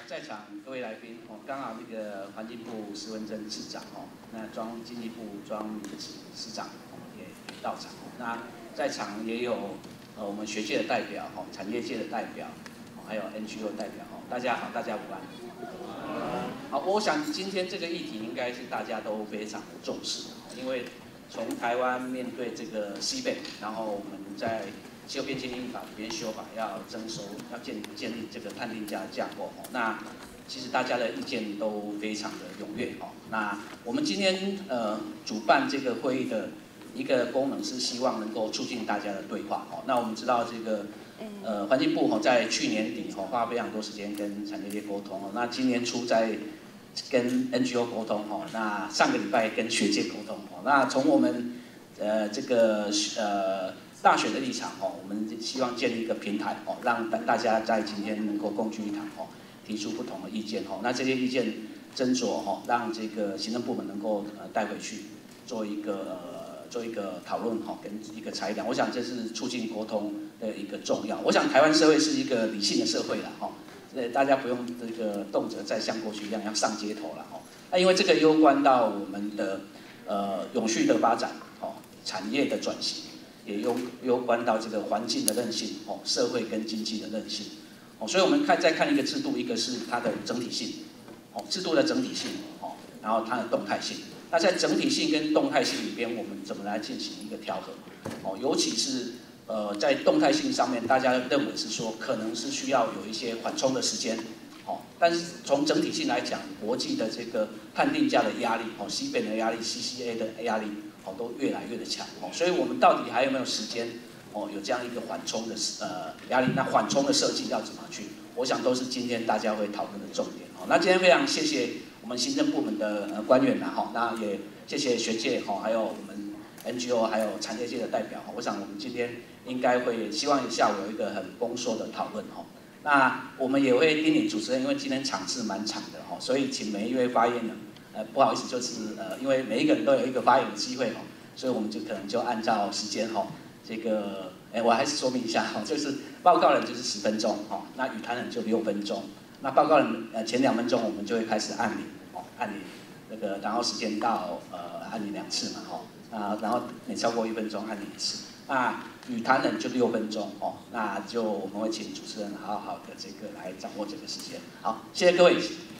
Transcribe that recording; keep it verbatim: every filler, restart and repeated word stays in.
在场各位来宾哦，刚好那个环境部施文珍次长哦，那庄经济部庄明子司长哦也也到场哦。那在场也有呃我们学界的代表哦，产业界的代表，哦还有 N G O 代表哦。大家好，大家午安。好，我想今天这个议题应该是大家都非常的重视的，因为从台湾面对这个西北，然后我们在气候变迁应法里边修法要征收，要建建立这个碳定价的架构哦。那其实大家的意见都非常的踊跃哦。那我们今天呃主办这个会议的一个功能是希望能够促进大家的对话哦。那我们知道这个呃环境部哦在去年底哦花非常多时间跟产业界沟通哦。那今年初在跟 N G O 沟通哦。那上个礼拜跟学界沟通哦。那从我们呃这个呃。大选的立场哦，我们希望建立一个平台哦，让大家在今天能够共聚一堂哦，提出不同的意见哦。那这些意见斟酌哦，让这个行政部门能够呃带回去做一个呃做一个讨论哈，跟一个裁量。我想这是促进沟通的一个重要。我想台湾社会是一个理性的社会了哈，呃大家不用这个动辄再像过去一样要上街头了哦。那因为这个攸关到我们的呃永续的发展哦，产业的转型。也攸攸关到这个环境的韧性哦，社会跟经济的韧性哦，所以我们看再看一个制度，一个是它的整体性哦，制度的整体性哦，然后它的动态性。那在整体性跟动态性里边，我们怎么来进行一个调和哦？尤其是呃在动态性上面，大家认为是说可能是需要有一些缓冲的时间哦，但是从整体性来讲，国际的这个碳定价的压力哦，西北的压力 ，C C A 的压力。哦，都越来越的强哦，所以我们到底还有没有时间哦？有这样一个缓冲的呃压力，那缓冲的设计要怎么去？我想都是今天大家会讨论的重点哦。那今天非常谢谢我们行政部门的呃官员呐哈，那也谢谢学界哈，还有我们 N G O 还有产业界的代表哈。我想我们今天应该会希望下午有一个很丰硕的讨论哈。那我们也会叮咛主持人，因为今天场次蛮长的哈，所以请每一位发言人。呃，不好意思，就是呃，因为每一个人都有一个发言的机会哦，所以我们就可能就按照时间哈，这个，哎，我还是说明一下哈，就是报告人就是十分钟哈，那语谈人就六分钟，那报告人呃前两分钟我们就会开始按铃哦，按铃那个，然后时间到呃按铃两次嘛哈，啊，然后每超过一分钟按铃一次，那语谈人就六分钟哦，那就我们会请主持人好好的这个来掌握这个时间，好，谢谢各位。